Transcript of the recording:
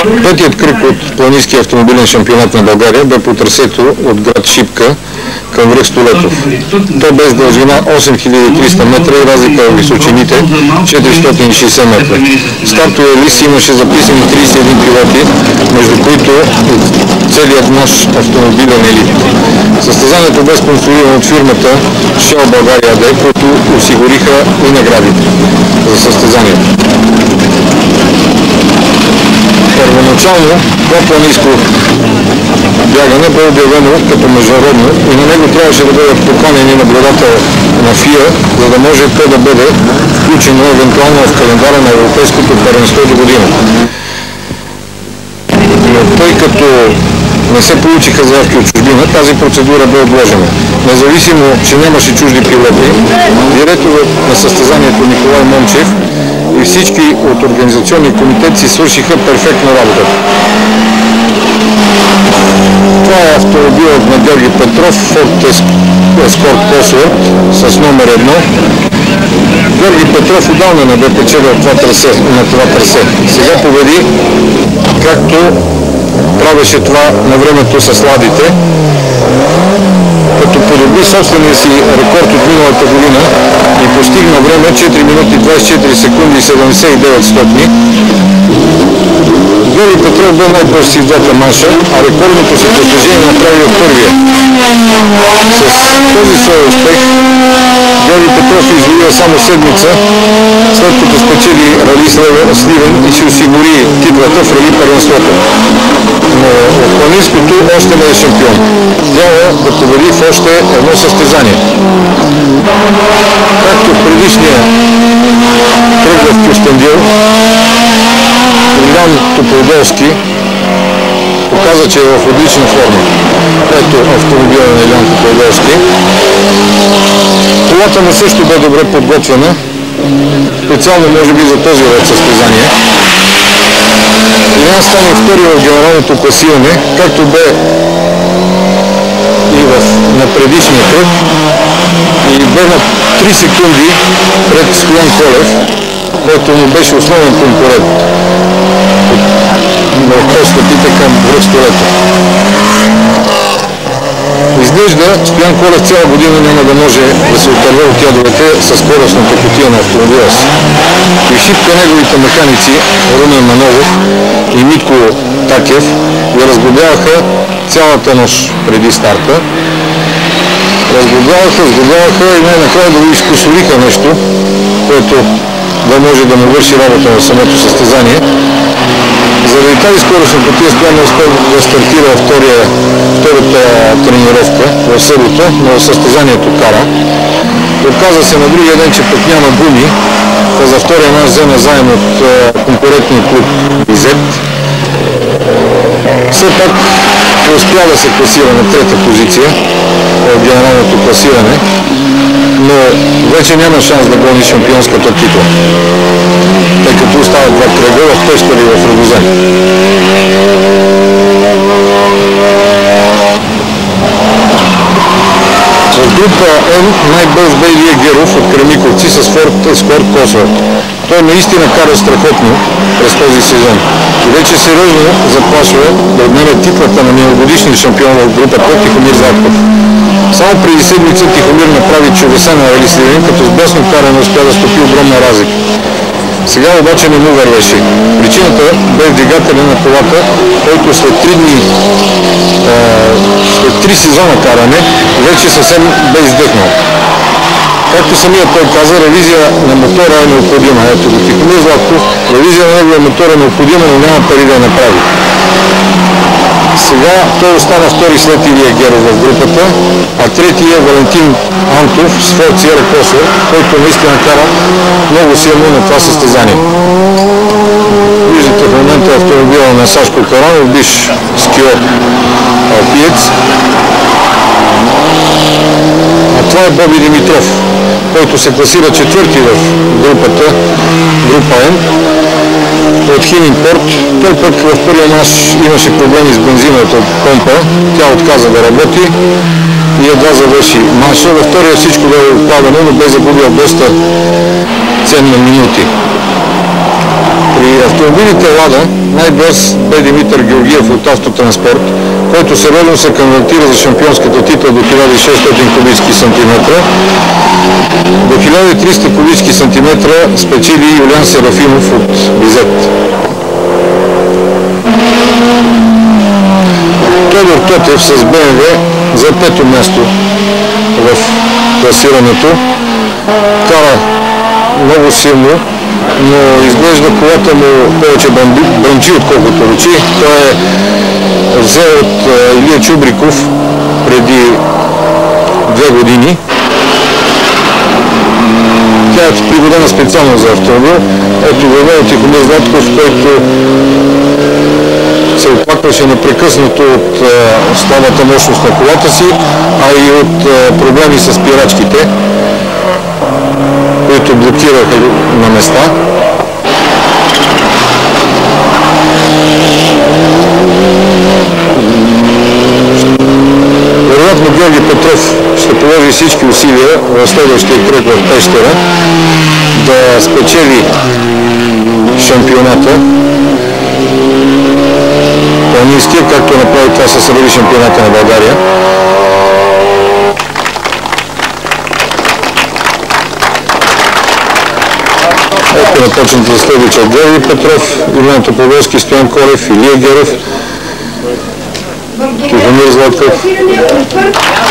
Петият кръг от планинския автомобилен шампионат на България бе по трасето от град Шипка към връх Столетов. То бе с дължина 8300 метра и разлика в височините 460 метра. Стартовия лист имаше записани 31 пилоти, между които целият наш автомобилен елит. Състезанието бе спонсорирано от фирмата Shell България АД, които осигуриха и наградите за състезанието. Първоначално това планинско бягане бе обявено като международно и на него трябваше да бъдат поканени наблюдател на ФИА, за да може то да бъде включено евентуално в календара на Европейското първенство до година. Но тъй като не се получиха заявки от чужбина, тази процедура бе отложена. Независимо, че нямаше чужди пилоти, директорът на състезанието Николай Момчев и всички от организационни комитет си свършиха перфектна работа. Това е автомобилът на Георги Петров, Ford Escort Cosworth с номер 1. Георги Петров отдавна не бе печелил на това трасе. Сега победи, както правеше това на времето с ладите, като подобри собствения си рекорд от миналата година и постигна време 4 минути 24 секунди и 79 стотни. Георги Петров бе най-бърз си в двата манша, а рекордното си постижение направи от първия. С този свой успех Георги Петров извоюва само седмица, след като спечели Рали Сливен и си осигури титлата в Рали първенството. Но от планинското още не е шампион. Трябва да победи в още едно състезание. Както в предишния кръг в Кюстендил, Илян Тополдолски показа, че е в отлична форма. Ето автомобила на Илян Тополдолски. Колата му също бе добре подготвена, специално може би за този вид състезание. Илян стана втори в генералното класиране, както бе и на предишния кръг, и бе на 3 секунди пред Стоян Колев, който му беше основен конкурент на отстъпите към връх Столетов. Изглежда, Стоян Колев цяла година няма да може да се отърва от ядовете със скоростната кутия на автомобила си. И в Шипка неговите механици Румен Манолов и Митко Такев я разглобяваха цялата нощ преди старта. Разглобяваха и най-накрая да го изкусориха нещо, което да може да му върши работа на самото състезание. Заради тази скоростна кутия Стоян не успя да стартира втората тренировка в събота, но в състезанието кара. Оказа се на другия ден, че пък няма гуми, за втория мач взема заем от конкурентния клуб Изет. Все пак успя да се класира на трета позиция в генералното класиране, но вече няма шанс да гони шампионската титла, тъй като остават два кръга в Пещера и в Рогозен. В група М най-бърз бе Илия Геров от Кремиковци с Ford Escort Cosworth. Той наистина кара страхотно през този сезон и вече сериозно заплашва да отнеме титлата на миналогодишния шампион в групата Тихомир Затков. Само преди седмица Тихомир направи чудеса на Рали Сливен, като с бясно каране успя да стопи огромна разлика. Сега обаче не му вървеше. Причината бе в двигателя на колата, който след 3 сезона каране вече съвсем бе издъхнал. Както самият той каза, ревизия на мотора е необходима. Ето го Тихомир Златков, ревизия на неговия мотор е необходима, но няма пари да я направи. Сега той остана втори след Илия Геров в групата, а трети е Валентин Антов с Ford Sierra Cosworth, който наистина кара много силно на това състезание. Виждате в момента автомобила на Сашко Каранов, бивш скиор алпиец. А това е Боби Димитров, който се класира четвърти в групата, група М, от Химинпорт. Той пък в първия мач имаше проблеми с бензиновата помпа, тя отказа да работи и едва завърши маша. Във втория всичко бе отпадано, но бе загубил доста ценни минути. При автомобилите Лада най-бърз бе Димитър Георгиев от Автотранспорт, който сериозно се кандидатира за шампионската титла до 1600 кубически сантиметра. До 1300 кубически сантиметра спечели Юлиан Серафимов от Бизет. Тодор Тотев с БМВ за 5-то място в класирането. Кара много силно, но изглежда колата му повече бранчи, отколкото ручи. Той е взел от Илия Чубриков преди 2 години. Тя е пригодена специално за автомобил. Ето го е Тихомир Златков, който се оплакваше непрекъснато от слабата мощност на колата си, а и от проблеми с спирачките, които блокираха на места. Вероятно Георги Петров ще положи всички усилия в следващия кръг в Пещера да спечели шампионата планинския, както направи това с рали шампионата на България. Ето напочната следвича Георги Петров, Илиан Тополовски, Стоян Колев, Илия Геров, Тихомир Златков.